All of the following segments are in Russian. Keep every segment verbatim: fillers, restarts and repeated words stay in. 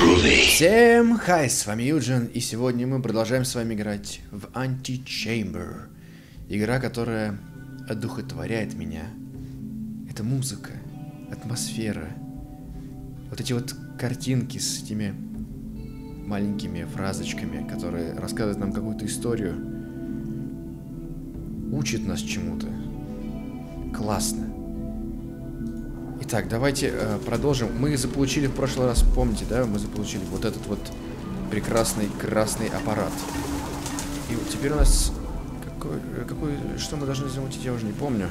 Всем хай, с вами Юджин, и сегодня мы продолжаем с вами играть в Antichamber. Игра, которая одухотворяет меня. Это музыка, атмосфера. Вот эти вот картинки с этими маленькими фразочками, которые рассказывают нам какую-то историю. Учат нас чему-то. Классно. Итак, давайте э, продолжим. Мы заполучили в прошлый раз, помните, да? Мы заполучили вот этот вот прекрасный красный аппарат. И вот теперь у нас... Какой, какой... Что мы должны замутить, я уже не помню.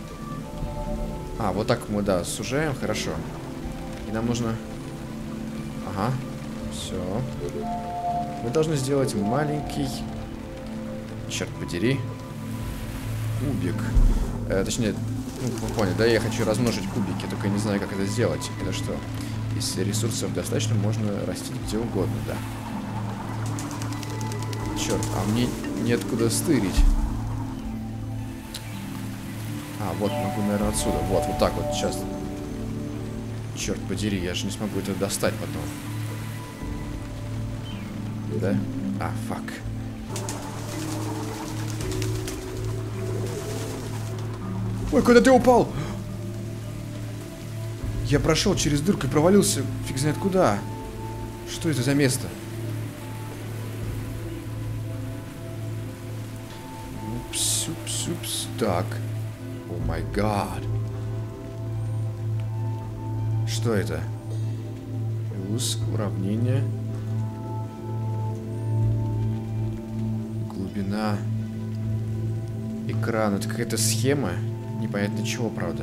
А, вот так мы, да, сужаем, хорошо. И нам нужно... Ага, все. Мы должны сделать маленький... Черт подери. Кубик. Э, точнее... Ну, вы поняли, да, я хочу размножить кубики, только я не знаю, как это сделать. Это что? Если ресурсов достаточно, можно растить где угодно, да. Черт, а мне неоткуда стырить. А, вот, могу, наверное, отсюда. Вот, вот так вот, сейчас. Черт подери, я же не смогу это достать потом. Да? А, фак. Ой, куда ты упал? Я прошел через дырку и провалился фиг знает куда. Что это за место? Упс, упс, упс. Так. О май гад. Что это? Плюс уравнение. Глубина экрана. Это какая-то схема. Непонятно чего, правда.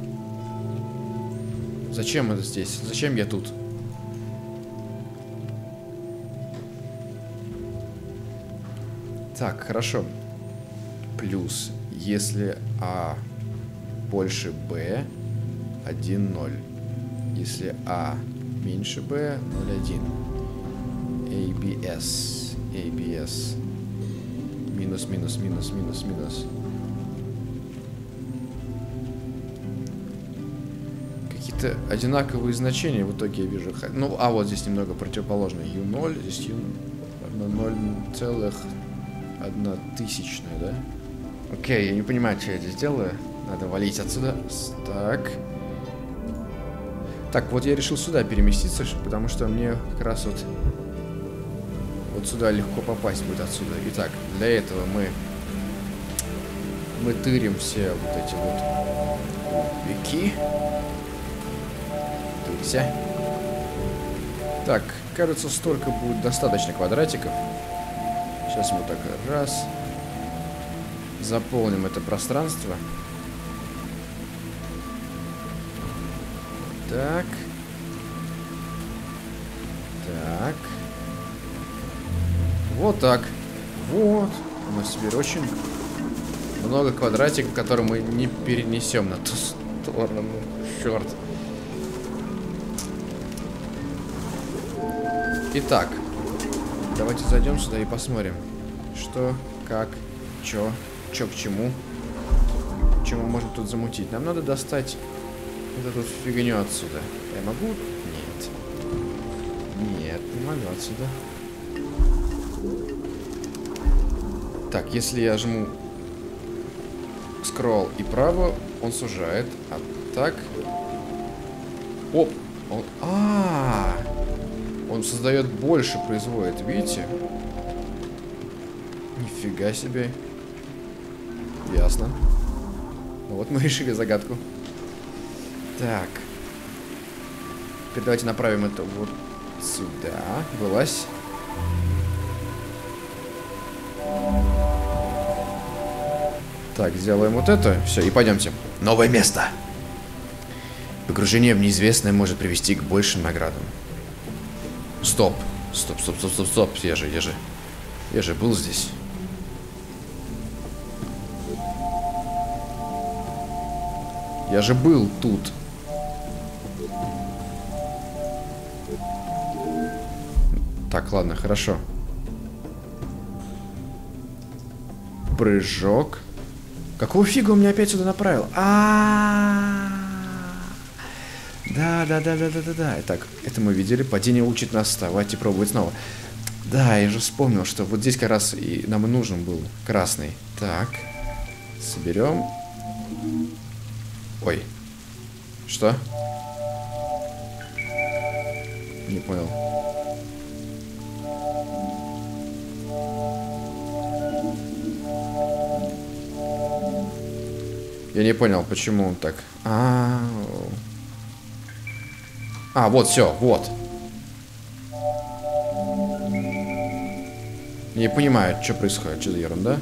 Зачем это здесь? Зачем я тут? Так, хорошо. Плюс, если А больше Б, один ноль. Если А меньше Б, ноль один. эй би эс. эй би эс. Минус, минус, минус, минус, минус. Какие-то одинаковые значения в итоге я вижу. Ну, а вот здесь немного противоположно. ю ноль, здесь ю ноль целых одна тысячная, да? Окей, я не понимаю, что я здесь делаю. Надо валить отсюда. Так. Так, вот я решил сюда переместиться, потому что мне как раз вот вот сюда легко попасть будет отсюда. Итак, для этого мы мы тырим все вот эти вот кубики. Тырся. Так, кажется, столько будет достаточно квадратиков. Сейчас мы так раз заполним это пространство. Так. Так. Вот так. Вот. У нас теперь очень много квадратиков, которые мы не перенесем на ту сторону. Черт. Итак. Давайте зайдем сюда и посмотрим. Что, как, чё, чё к чему. Что мы можем тут замутить. Нам надо достать вот эту фигню отсюда. Я могу? Нет. Нет, не могу отсюда. Так, если я жму скролл и право, он сужает. А так... Оп! Он... А, -а, -а! Он создает больше, производит. Видите? Нифига себе. Ясно. Ну вот мы решили загадку. Так. Теперь давайте направим это вот сюда. Вылазь. Так, сделаем вот это. Все, и пойдемте. Новое место. Погружение в неизвестное может привести к большим наградам. Стоп. Стоп, стоп, стоп, стоп, стоп. Я же, я же... Я же был здесь. Я же был тут. Так, ладно, хорошо. Прыжок. Какого фига он меня опять сюда направил? А-а-а! Да, да, да, да, да, да, да. Так, это мы видели. Падение учит нас вставать и пробовать снова. Да, я же вспомнил, что вот здесь как раз и нам и нужен был красный. Так. Соберем. Ой. Что? Не понял. Я не понял, почему он так. А, -а, -а. а вот, все, вот. Не понимаю, что происходит, что за ерунда.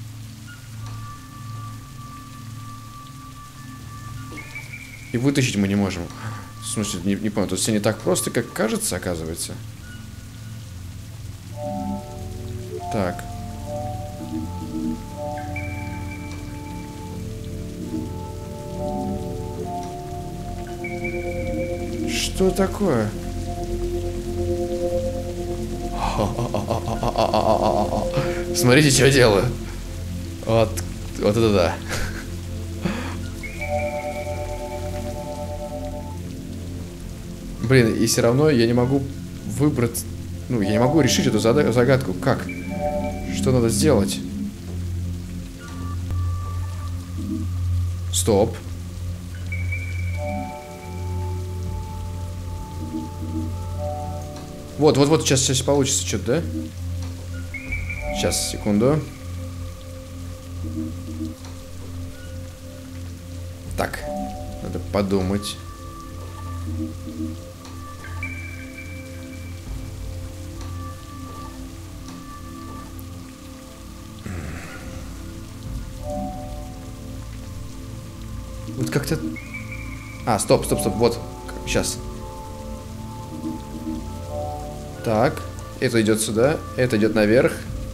И вытащить мы не можем. В смысле, не, не понял, тут все не так просто, как кажется, оказывается. Так. Что такое? Смотрите, что я делаю. Вот, вот это да. Блин, и все равно я не могу выбрать... Ну, я не могу решить эту загадку. Как? Что надо сделать? Стоп. Вот, вот, вот, сейчас, сейчас получится что-то, да? Сейчас, секунду. Так, надо подумать. Вот как-то... А, стоп, стоп, стоп, вот, сейчас. Так, это идет сюда, это идет наверх.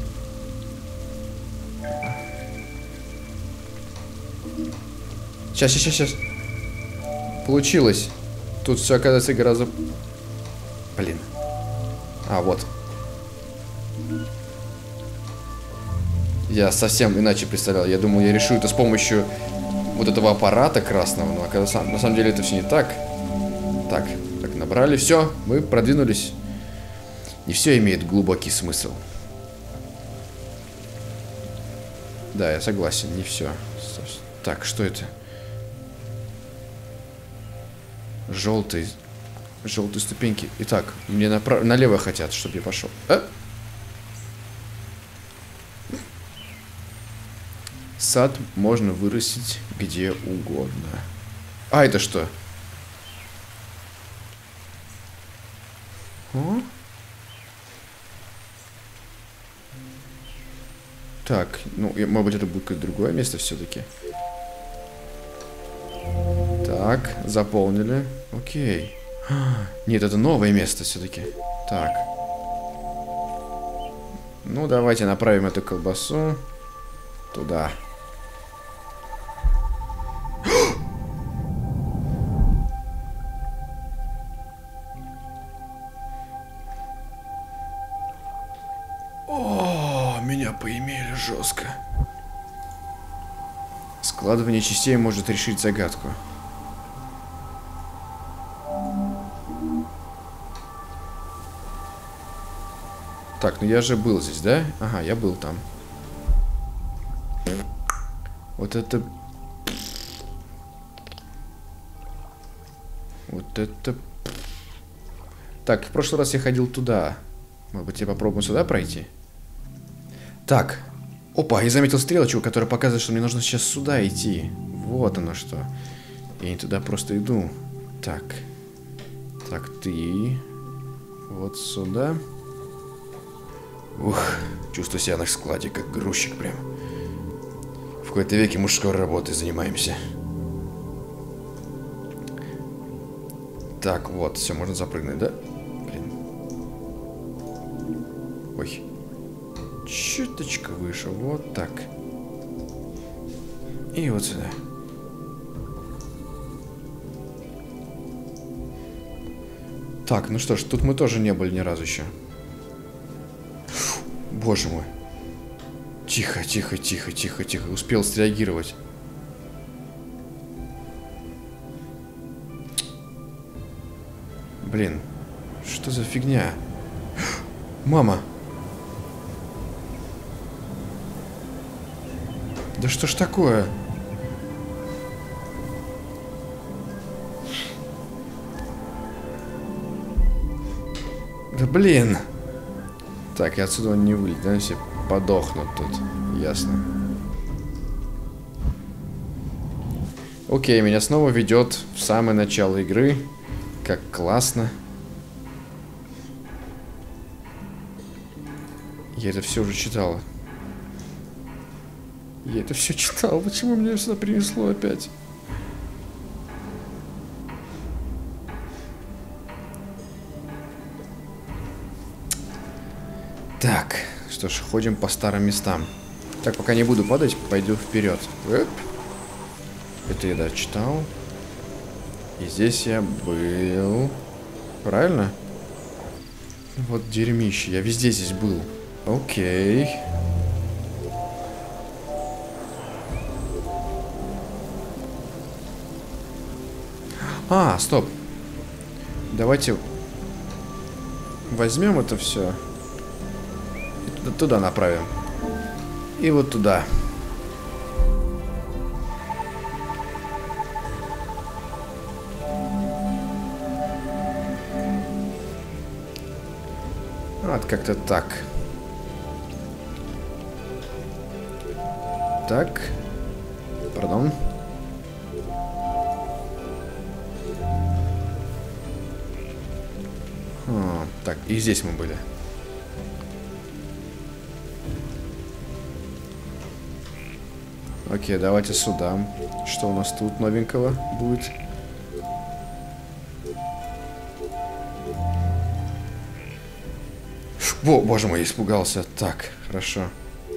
Сейчас, сейчас, сейчас. Получилось. Тут все оказывается гораздо... Блин. А, вот. Я совсем иначе представлял. Я думал, я решу это с помощью вот этого аппарата красного. Но оказывается, на самом деле это все не так. Так, так, набрали. Все, мы продвинулись. Не все имеет глубокий смысл. Да, я согласен, не все. Так, что это? Желтый. Желтые ступеньки. Итак, мне направ... налево хотят, чтобы я пошел. А? Сад можно вырастить где угодно. А, это что? О? Так, ну, может быть, это будет какое-то другое место все-таки. Так, заполнили. Окей. Нет, это новое место все-таки. Так. Ну, давайте направим эту колбасу туда. О, меня поимели жестко. Складывание частей может решить загадку. Так, ну я же был здесь, да? Ага, я был там. Вот это... Вот это... Так, в прошлый раз я ходил туда. Может быть, я попробую сюда пройти? Так. Опа, я заметил стрелочку, которая показывает, что мне нужно сейчас сюда идти. Вот оно что. Я не туда просто иду. Так. Так, ты... Вот сюда. Ух, чувствую себя на складе, как грузчик прям. В какой-то веке мужской работой занимаемся. Так, вот, все, можно запрыгнуть, да? Блин. Ой. Чуточка выше, вот так. И вот сюда. Так, ну что ж, тут мы тоже не были ни разу еще. Боже мой. Тихо, тихо, тихо, тихо, тихо. Успел среагировать. Блин, что за фигня? Мама! Да что ж такое? Да блин! Так, я отсюда не вылез, да? Все подохнут тут. Ясно. Окей, меня снова ведет в самое начало игры. Как классно. Я это все уже читала. Я это все читал. Почему меня сюда принесло опять? Так, что ж, ходим по старым местам. Так, пока не буду падать, пойду вперед. Оп. Это я, да, читал. И здесь я был. Правильно? Вот дерьмище. Я везде здесь был. Окей. А, стоп. Давайте возьмем это все. И туда направим. И вот туда. Вот как-то так. Так. Пардон. А, так, и здесь мы были. Окей, давайте сюда. Что у нас тут новенького будет? Во, боже мой, испугался. Так, хорошо.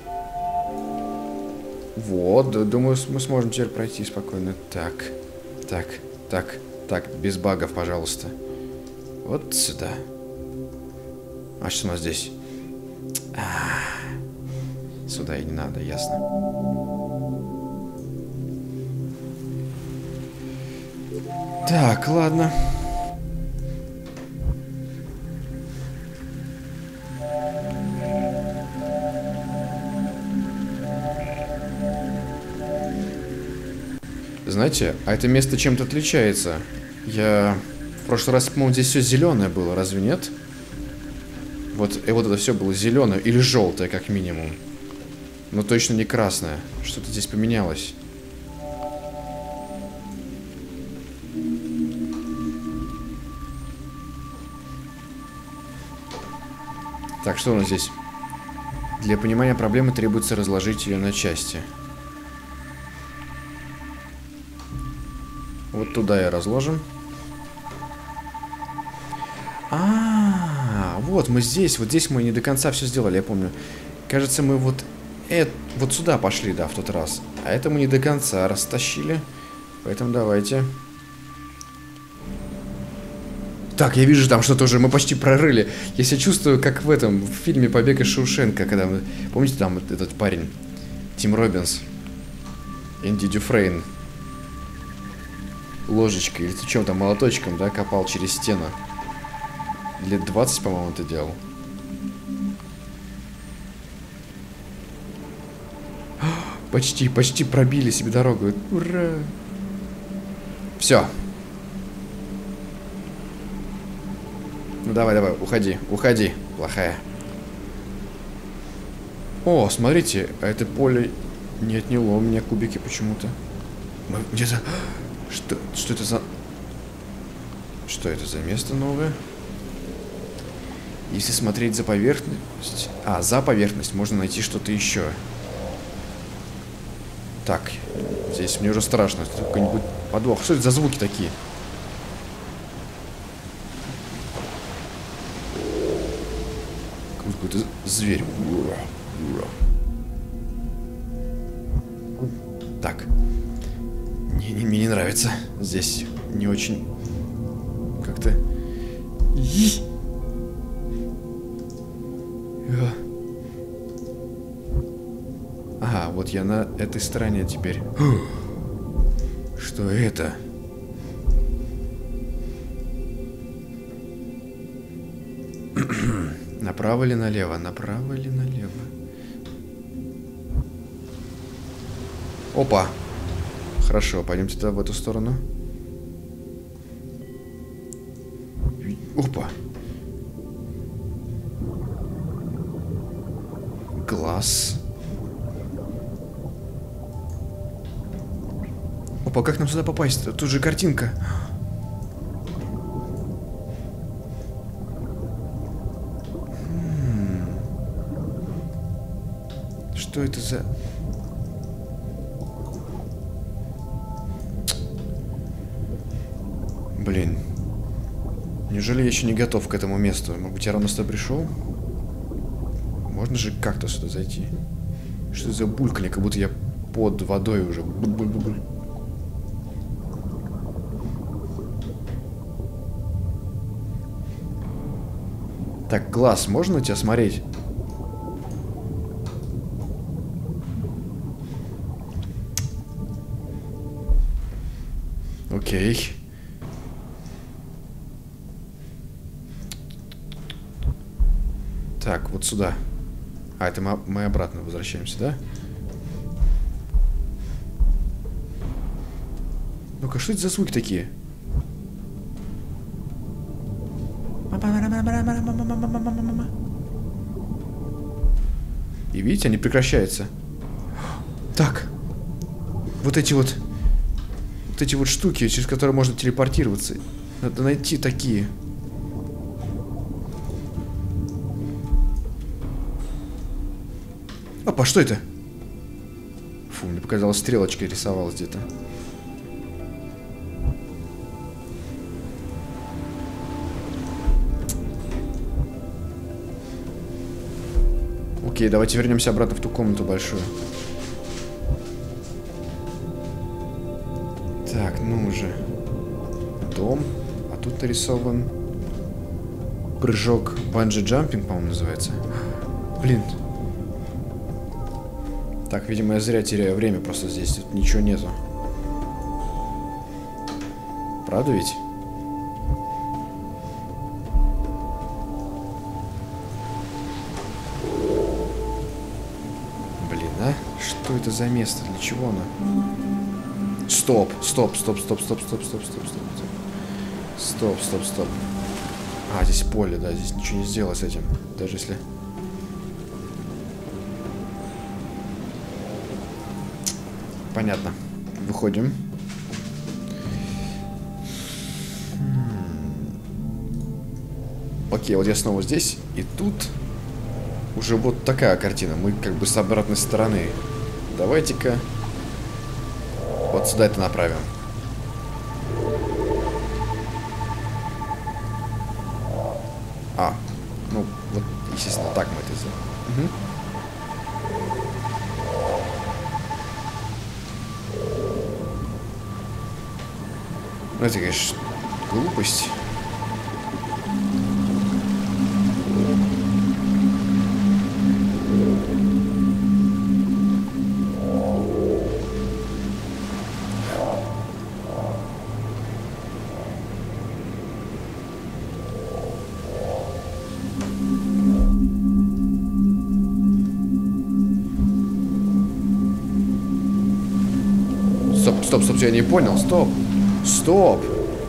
Вот, думаю, мы сможем теперь пройти спокойно. Так, так, так, так, без багов, пожалуйста. Вот сюда. А что у нас здесь? А-а-а. Сюда и не надо, ясно. Так, ладно. Знаете, а это место чем-то отличается. Я в прошлый раз, по-моему, здесь все зеленое было, разве нет? Вот, и вот это все было зеленое или желтое, как минимум. Но точно не красное. Что-то здесь поменялось. Так, что у нас здесь? Для понимания проблемы требуется разложить ее на части. Вот туда и разложим. А, -а, а, вот мы здесь, вот здесь мы не до конца все сделали, я помню. Кажется, мы вот, это, вот сюда пошли, да, в тот раз. А это мы не до конца растащили. Поэтому давайте. Так, я вижу там что-то уже, мы почти прорыли. Я себя чувствую, как в этом, в фильме «Побег из Шоушенка», когда мы... Помните, там вот этот парень? Тим Роббинс. Энди Дюфрейн. Ложечкой, или ты чем там, молоточком, да, копал через стену. Лет двадцать, по-моему, это делал. Почти, почти пробили себе дорогу. Ура! Все. Ну давай, давай, уходи, уходи, плохая. О, смотрите, а это поле не отняло у меня кубики почему-то. Мы где-то... Что, что это за... Что это за место новое? Если смотреть за поверхность... А, за поверхность можно найти что-то еще. Так, здесь мне уже страшно. Какой-нибудь подвох. Что это за звуки такие? Какой-то зверь. Так. Не, не, мне не нравится. Здесь не очень... Как-то... Ага, вот я на этой стороне теперь. Что это? Направо или налево? Направо или налево? Опа. Хорошо, пойдемте тогда в эту сторону. Опа. Глаз. Опа, как нам сюда попасть? Тут же картинка. М-м. Что это за... Блин. Неужели я еще не готов к этому месту? Может быть, я рано сюда пришел? Можно же как-то сюда зайти? Что это за бульканье? Как будто я под водой уже. Буль-буль-буль. Так, глаз, можно на тебя смотреть? Окей. Так, вот сюда. А, это мы, мы обратно возвращаемся, да? Ну-ка, что это за звуки такие? И видите, они прекращаются. Так. Вот эти вот... Вот эти вот штуки, через которые можно телепортироваться. Надо найти такие. Опа, что это? Фу, мне показалось, стрелочка рисовалась где-то. Окей, давайте вернемся обратно в ту комнату большую. Так, ну уже. Дом. А тут нарисован прыжок банджи-джампинг, по-моему, называется. Блин. Так, видимо, я зря теряю время, просто здесь тут ничего нету. Правда ведь? Блин, а? Что это за место? Для чего оно? Стоп, стоп, стоп, стоп, стоп, стоп, стоп, стоп, стоп. Стоп, стоп, стоп. А, здесь поле, да, здесь ничего не сделать с этим. Даже если... Понятно. Выходим. Окей, вот я снова здесь. И тут уже вот такая картина. Мы как бы с обратной стороны. Давайте-ка вот сюда это направим. А, ну, вот, естественно, так мы это сделаем. Угу. Ну, это, конечно, глупость. Стоп, стоп, стоп, я не понял, стоп. Стоп!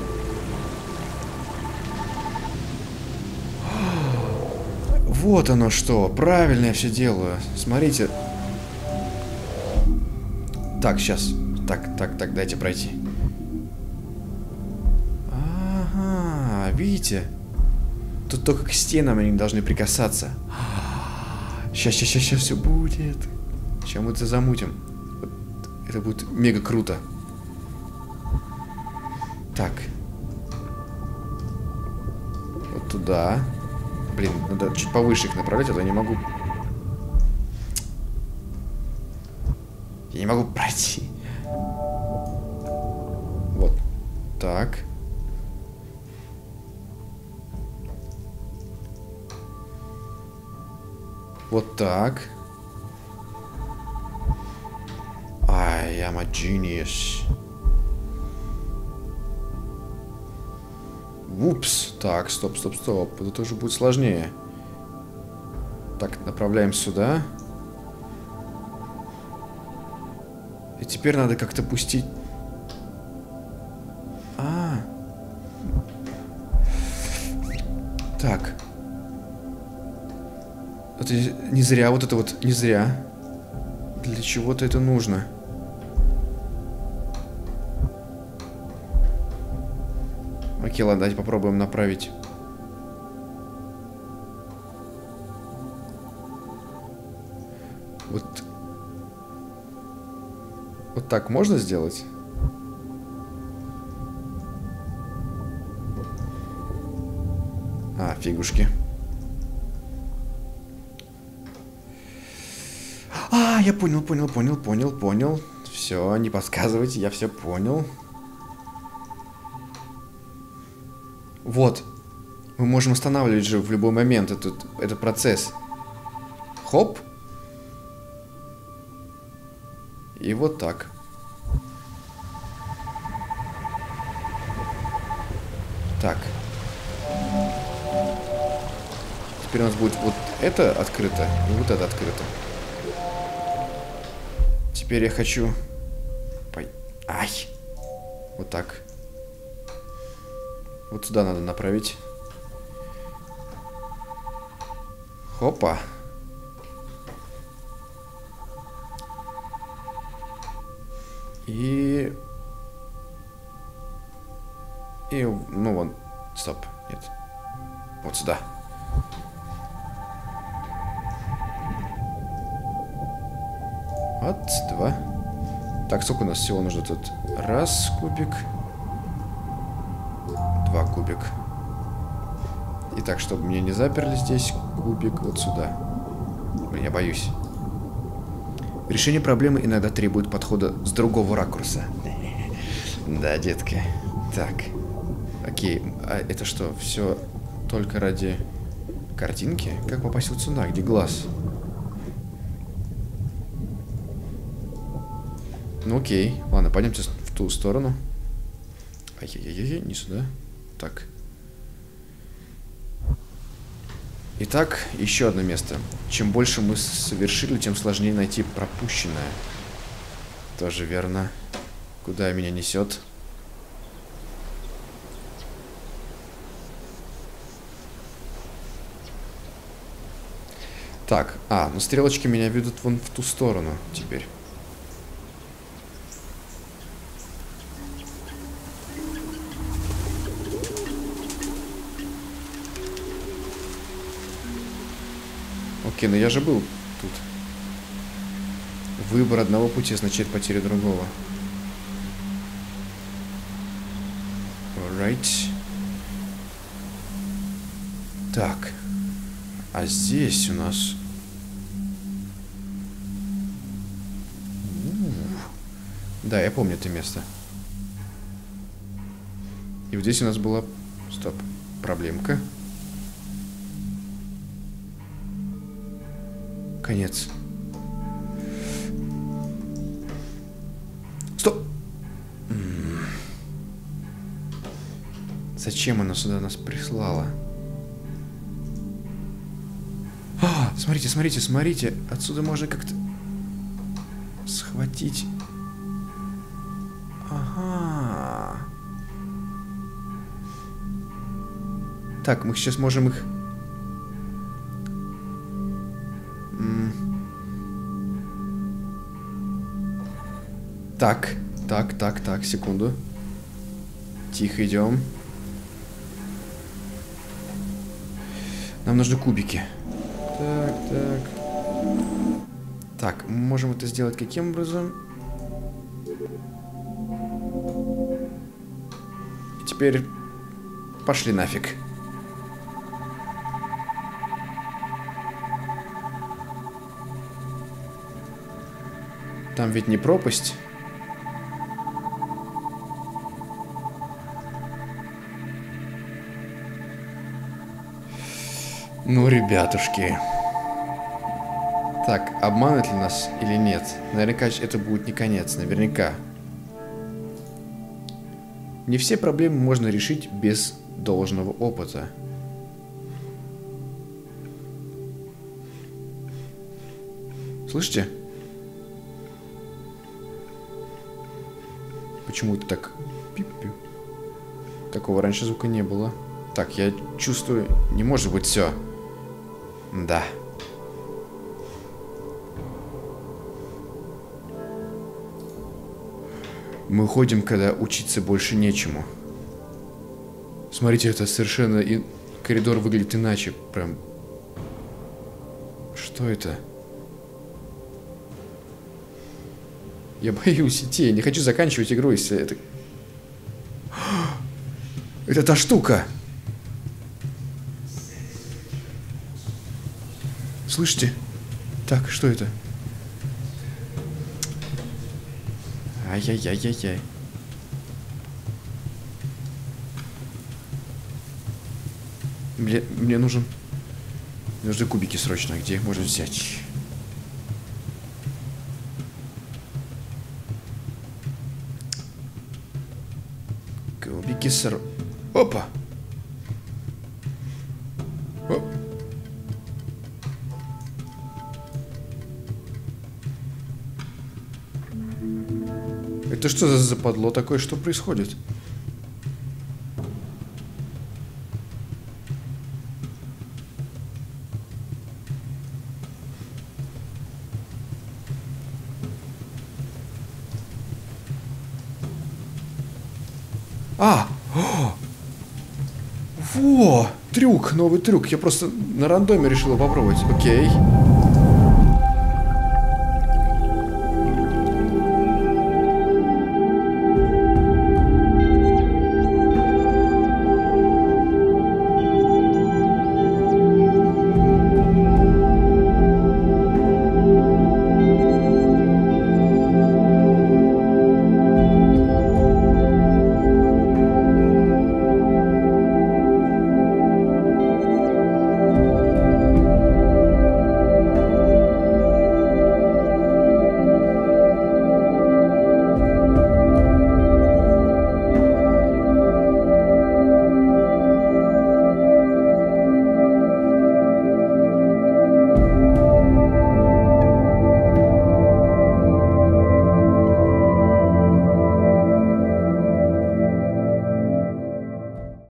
Вот оно что. Правильно я все делаю. Смотрите. Так, сейчас. Так, так, так, дайте пройти. Ага, видите? Тут только к стенам они должны прикасаться. Сейчас, сейчас, сейчас, сейчас все будет. Сейчас мы это замутим. Это будет мега круто. Так. Вот туда. Блин, надо чуть повыше их направлять, а то я не могу. Я не могу пройти. Вот. Так. Вот так. I am a genius. Упс. Так, стоп, стоп, стоп. Это тоже будет сложнее. Так, направляем сюда. И теперь надо как-то пустить... А. Так. Это не зря, вот это вот не зря. Для чего-то это нужно. Окей, ладно, давайте попробуем направить. Вот. Вот так можно сделать? А, фигушки. А, я понял, понял, понял, понял, понял. Все, не подсказывайте, я все понял. Вот. Мы можем останавливать же в любой момент этот, этот процесс. Хоп. И вот так. Так. Теперь у нас будет вот это открыто и вот это открыто. Теперь я хочу... Пой... Ай! Вот так. Вот сюда надо направить. Хопа. И... И... Ну вон. Стоп. Нет. Вот сюда. Вот, два. Так, сколько у нас всего нужно тут? Раз кубик. Два кубик. И так, чтобы мне не заперли здесь кубик вот сюда. Блин, я боюсь. Решение проблемы иногда требует подхода с другого ракурса. Да, детка. Так. Окей. А это что, все только ради картинки? Как попасть вот сюда? Где глаз? Ну окей. Ладно, пойдемте в ту сторону. Ай-яй-яй-яй, не сюда. Так. Итак, еще одно место. Чем больше мы совершили, тем сложнее найти пропущенное. Тоже верно. Куда меня несет? Так, а, ну стрелочки меня ведут вон в ту сторону теперь. Окей, но я же был тут. Выбор одного пути означает потерю другого. Alright. Так. А здесь у нас... Да, я помню это место. И вот здесь у нас была... Стоп. Проблемка. Конец. Стоп! М-м. Зачем она сюда нас прислала? А, смотрите, смотрите, смотрите. Отсюда можно как-то схватить. Ага. Так, мы сейчас можем их... Так, так, так, так, секунду. Тихо идем. Нам нужны кубики. Так, так. Так, мы можем это сделать каким образом? И теперь пошли нафиг. Там ведь не пропасть. Ну, ребятушки. Так, обманут ли нас или нет? Наверняка это будет не конец, наверняка. Не все проблемы можно решить без должного опыта. Слышите? Почему это так? Пип-пип. Такого раньше звука не было. Так, я чувствую... Не может быть все. Да. Мы уходим, когда учиться больше нечему. Смотрите, это совершенно... И... Коридор выглядит иначе. Прям... Что это? Я боюсь идти. Я не хочу заканчивать игру, если это... Это та штука! Слышите? Так, что это? Ай-яй-яй-яй-яй. Мне, мне нужен... Мне нужны кубики срочно. Где их можно взять? Кубики сор... Опа! Оп. Это что за западло такое? Что происходит? А! О! Во! Трюк! Новый трюк. Я просто на рандоме решила попробовать. Окей.